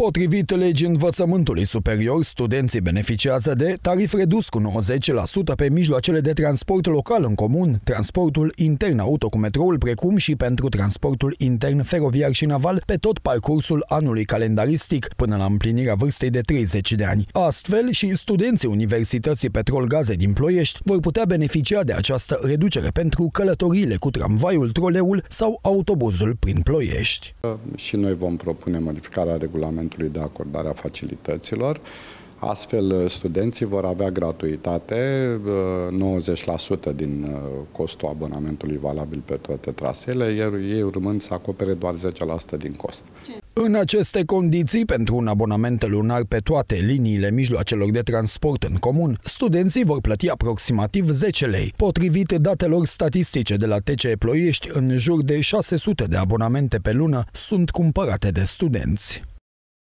Potrivit legii învățământului superior, studenții beneficiază de tarif redus cu 90% pe mijloacele de transport local în comun, transportul intern auto cu metroul, precum și pentru transportul intern feroviar și naval pe tot parcursul anului calendaristic, până la împlinirea vârstei de 30 de ani. Astfel, și studenții Universității Petrol Gaze din Ploiești vor putea beneficia de această reducere pentru călătoriile cu tramvaiul, troleul sau autobuzul prin Ploiești. Și noi vom propune modificarea regulamentului de acordare a facilităților. Astfel, studenții vor avea gratuitate, 90% din costul abonamentului valabil pe toate traseele, iar ei urmând să acopere doar 10% din cost. În aceste condiții, pentru un abonament lunar pe toate liniile mijloacelor de transport în comun, studenții vor plăti aproximativ 10 lei. Potrivit datelor statistice de la TCE Ploiești, în jur de 600 de abonamente pe lună sunt cumpărate de studenți.